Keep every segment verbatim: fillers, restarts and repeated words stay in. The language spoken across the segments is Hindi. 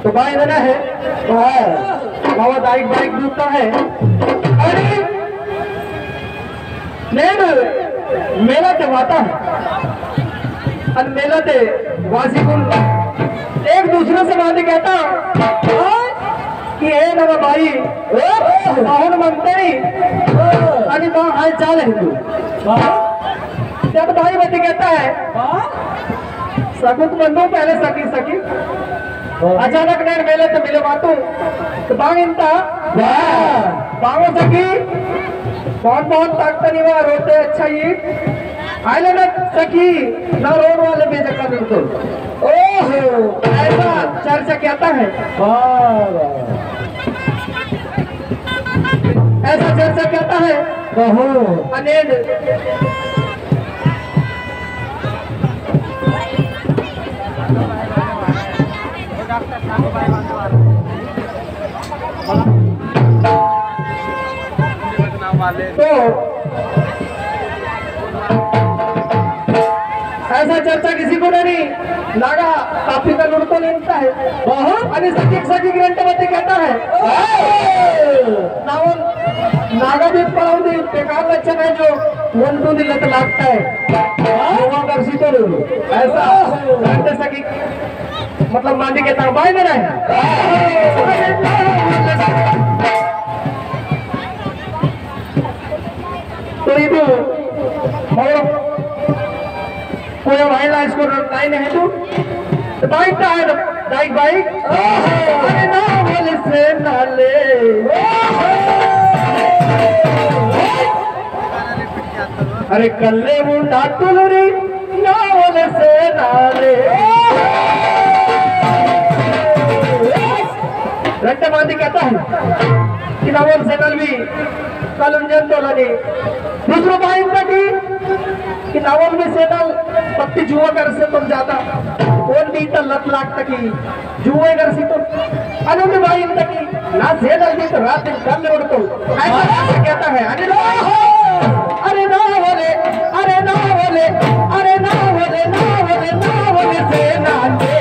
तो भाई देना है बाबा दाइक बाइक दूसरा है। अरे నేను मेला ते वाता है और मेला ते वासी को एक दूसरे से बात कहता कि हे नवा भाई आहन मंत्री अरे तो हाल चाल है तू जब भाई बच्चे कहता है सकुत बंदो पहले सकी सकी अचानक నేను मेले तो मिले बातों तो बांग इंता बांगो सकी बहुत बहुत ताकत नहीं हुआ रोते अच्छा ये आइले ना सकी ना रोड वाले बेचका तो ओहो ऐसा चर्चा कहता है ऐसा चर्चा कहता है ओहो अनेक तो ऐसा चर्चा किसी को नहीं नागा काफी का लुड़ तो लेता है आणि सखी सखी ग्रंथमध्ये कहता है नावन नागा भी पढ़ाऊंगी बेकार लक्षण है जो वन टू दिल तो लगता है वहाँ कर सी तो ऐसा ग्रंथ सखी मतलब मांडी कहता है भाई मेरा है तो ये तो कोई भाई ला इसको लाइन है तू तो बाइक का है बाइक बाइक अरे ना बोले से नाले अरे कल्ले मुंडा तुलरी ना बोले से नाले रट्टे मांदी कहता है कि ना बोल से नल भी कल उन्जन तो लगे दूसरों भाई इनका की कि नावल में से नल पत्ती जुआ कर से तुम जाता कौन भी इतना लत लाख तकी जुए कर सी तुम अनु में भाई इनका की ना से नल भी तो रात दिन कर ले उड़ तो ऐसा कहता है अरे ना अरे ना बोले अरे ना बोले अरे ना बोले ना बोले ना बोले से नाले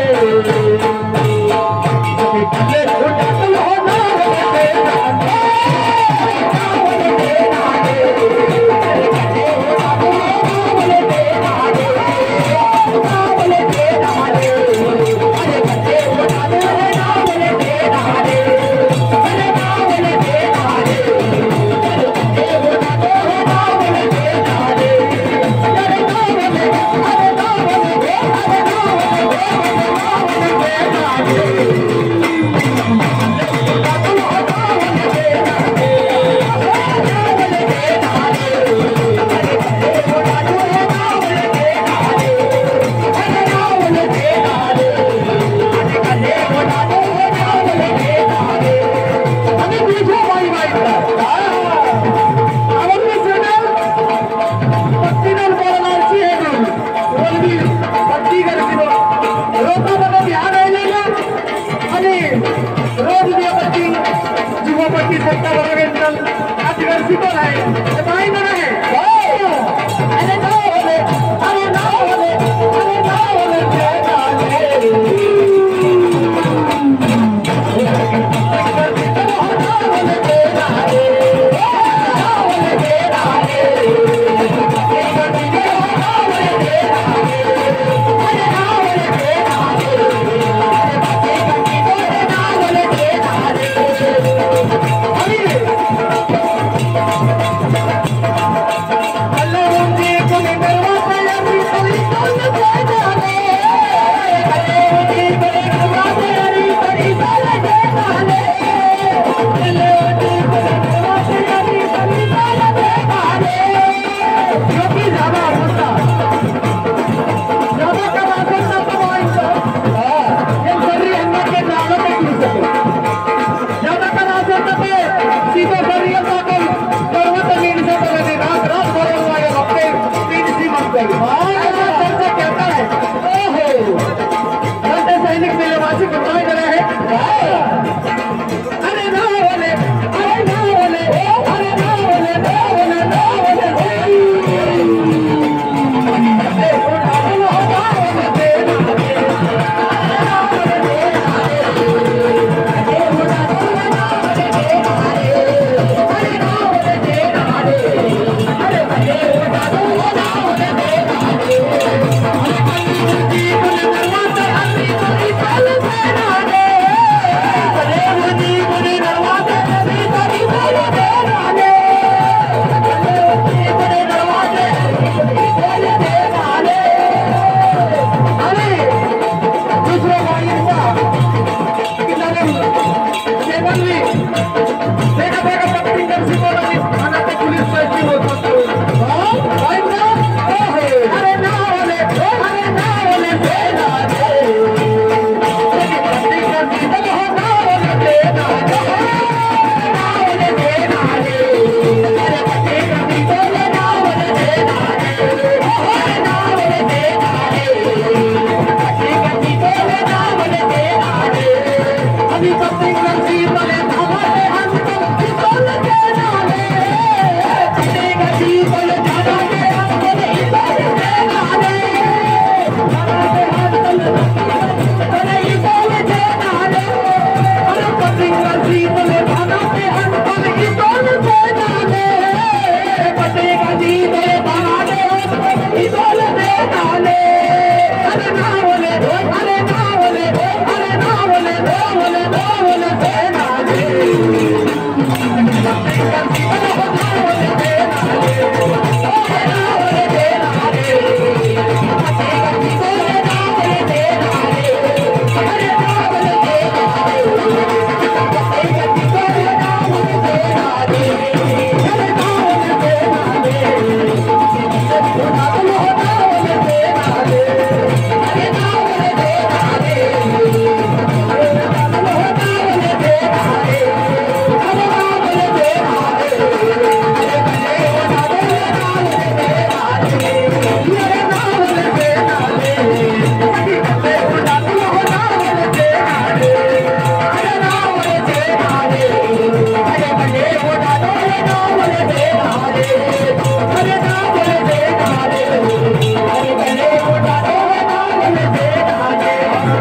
अभी पत्नी गंजी तले धावे हम तुम इतोल के नाले पत्नी गंजी तले धावे हम तुम इतोल के नाले धावे हम तुम तले इतोल के नाले अरे पत्नी गंजी तले धावे हम तुम इतोल के नाले पत्नी गंजी तले धावे हम तुम इतोल के नाले अरे ना बोले अरे ना बोले अरे ना बोले ना बोले ना बोले ते नाले पत्नी गंजी तले धावे ते नाले ना बोले ते नाले पत्नी गंजी तले धावे ते नाले अरे ना बोले ते नाले पत्नी गंजी तले धावे ते नाले अरे ना बोले ते नाले ना बोले ते नाले अरे ना बोले ते नाले अरे ना बोले ते नाले अरे ना बोले ते नाले अरे बने ना बोले ना बोले ते नाले अरे ना बोले ते नाले अभी बने ना बोले ना बोले ते नाले अरे ना बोले ते नाले अरे बने ना बोले ना बोले ते नाले अरे ना बोले ते नाले अरे बने ना बोले ते नाले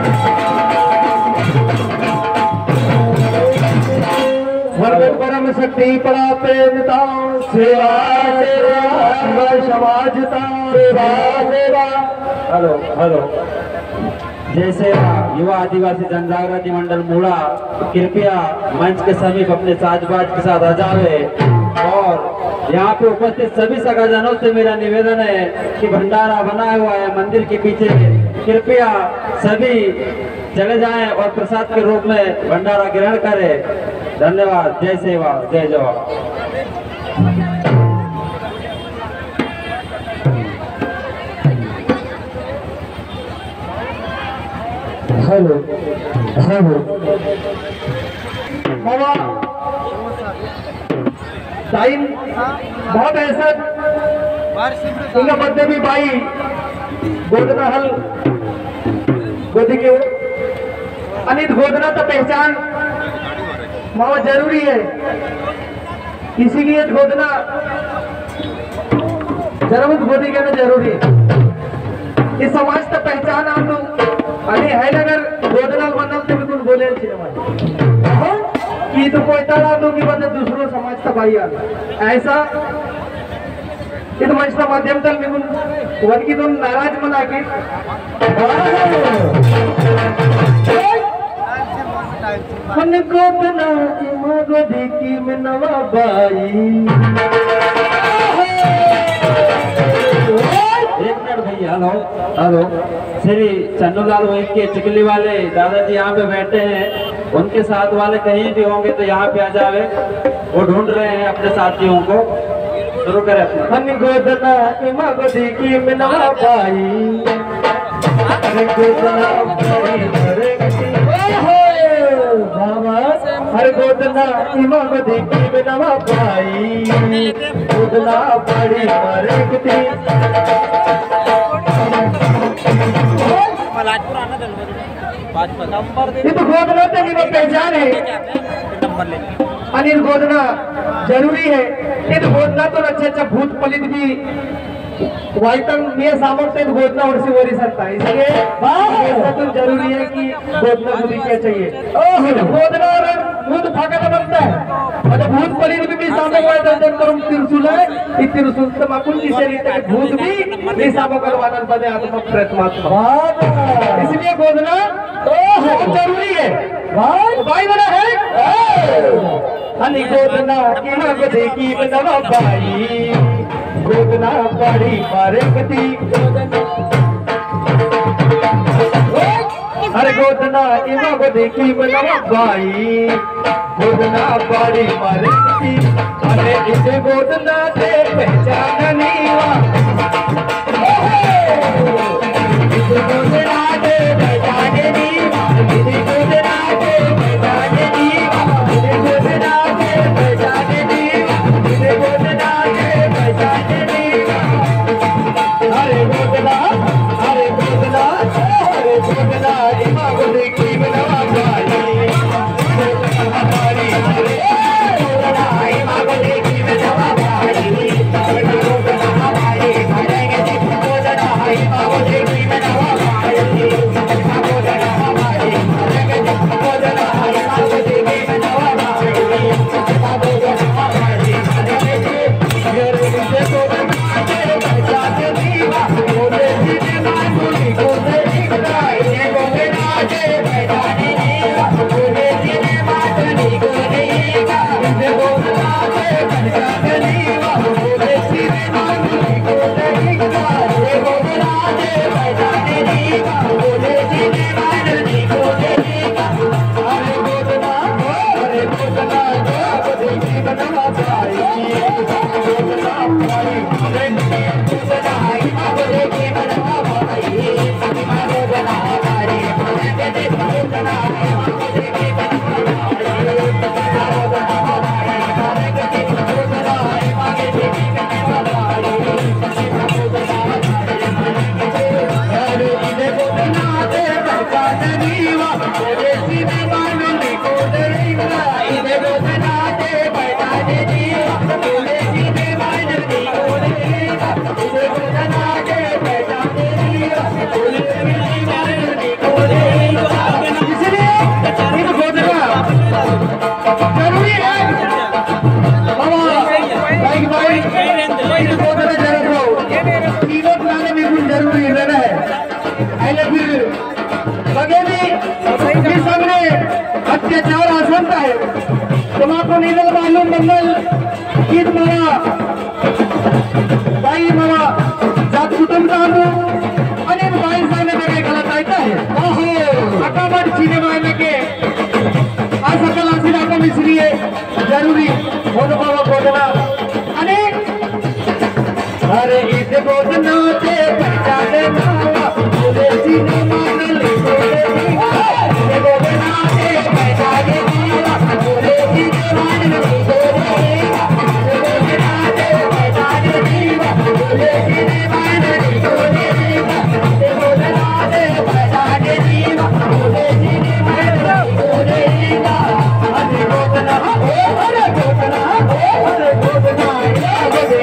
वर्ग परम शक्ति पड़ा प्रेमता सेवा सेवा समाजता सेवा सेवा हेलो हेलो जय सेवा युवा आदिवासी जनजागृति मंडल मूड़ा कृपया मंच के समीप अपने साजबाज के साथ आ जावे और यहाँ पे उपस्थित सभी सगाजनों से मेरा निवेदन है कि भंडारा बना हुआ है मंदिर के पीछे, कृपया सभी चले जाएं और प्रसाद के रूप में भंडारा ग्रहण करें। धन्यवाद। जय सेवा जय जवान। हेलो हेलो बाबा टाइम बहुत ऐसा इनका बर्थडे भी भाई गोदना हल गोदी के अनित गोदना तो पहचान मावा जरूरी है, इसीलिए गोदना जरूर गोदी कहना जरूरी है। इस समाज का पहचान आप लोग अरे है नगर गोदना बनल तो बिल्कुल बोले कि तो कोई तरह दो कि बंदे दूसरों समाज का भाई आना ऐसा इस मंच का माध्यम तल बिल्कुल वन की तुम नाराज मना के मन गोदना गोदी की मिनवा बाई एक मिनट भैया। हेलो हेलो श्री चन्नूलाल वही के चिकली वाले दादाजी यहाँ पे बैठे हैं, उनके साथ वाले कहीं भी होंगे तो यहाँ पे आ जावे, वो ढूंढ रहे हैं अपने साथियों को। शुरू करें अपना। मन गोदना इमा गोदी की मिनवा बाई मन गोदना हर गोदना इमा गोदी की मिनवा बाई गोदना बड़ी मरकती ये तो गोदना तक की पहचान है। अनिल गोदना जरूरी है। ये तो गोदना तो अच्छा अच्छा भूत पलित भी वाइटन ये सामर्थ्य तो गोदना और से वरी सकता है, इसलिए ऐसा तो जरूरी है कि गोदना बुद्धि क्या चाहिए। ओह गोदना और भूत फाका बनता है और भूत पलित भी, भी सामने हुआ है तो हम त्रिशूल है ये त्रिशूल से माकुल की शरीर तक भूत भी भी सामो करवाना बने आत्मा प्रत्मात्मा, इसलिए गोदना बहुत जरूरी है। भाई बना है हनी गोदना की ना गोदी की बनवा भाई गोदना बड़ी मरकती अरे गोदना इमा गोदी की बनवा भाई गोदना बड़ी मरकती अरे इसे गोदना दे पहचान नीवा इसे गोदना दे पहचान नीवा इसे गोदना दे पहचान नीवा इसे गोदना दे पहचान नीवा इसे गोदना दे पहचान नीवा अरे गोदना अरे गोदना अरे गोदना इमा गोदी की बनवा भाई तुम्हारा नीरल मालूम मंगल गीत मारा बाई मारा जात कुटुंब राहतो आणि बाई सांगण्यात काही गलत आहे अकाबट सिनेमा में के आज सकल आसिर आपण इसलिए जरूरी होतो बाबा बोलना आणि अरे इस बोलना ते पहचाने ना बोले सिनेमा में लिखो ये बोलना ते पहचाने ना बोले सिनेमा में लिखो ये बोलना ते पहचाने ना बोले सिनेमा में लिखो ये बोलना ते पहचाने ना बोले सिनेमा में लिखो अरे बोलना अरे बोलना अरे बोलना ये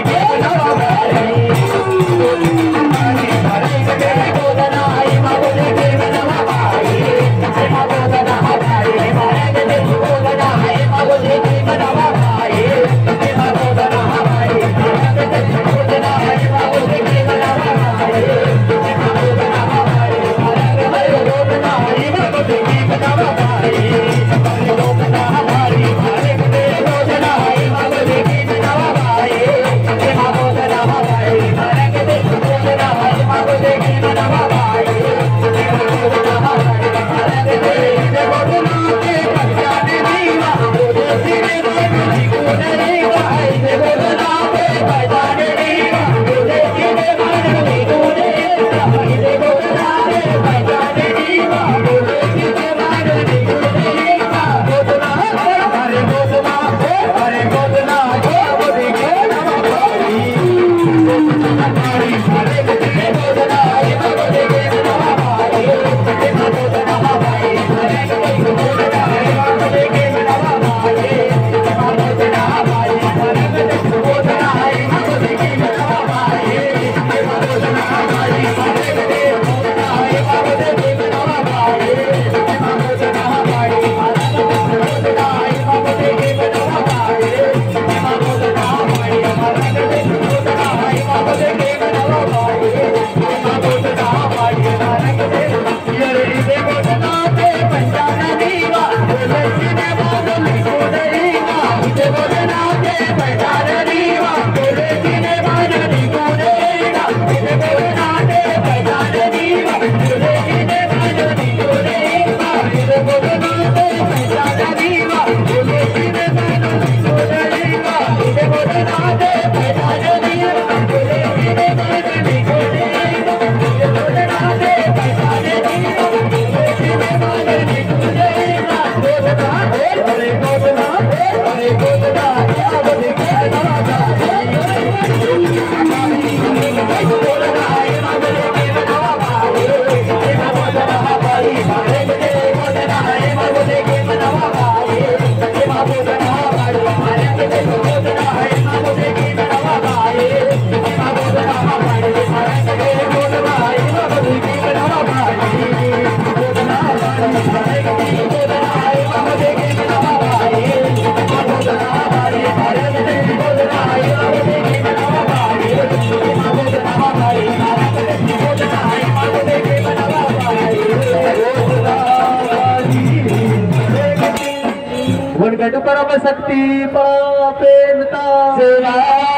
गडु परम शक्ति पापेनता सेवा